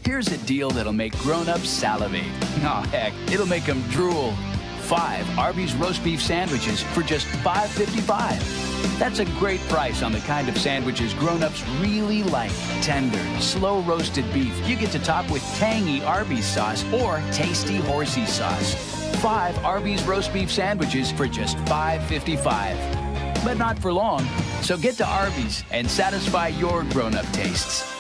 Here's a deal that'll make grown-ups salivate. Oh, heck, it'll make them drool. 5 Arby's roast beef sandwiches for just $5.55. That's a great price on the kind of sandwiches grown-ups really like. Tender, slow-roasted beef you get to top with tangy Arby's sauce or tasty horsey sauce. 5 Arby's roast beef sandwiches for just $5.55. But not for long. So get to Arby's and satisfy your grown-up tastes.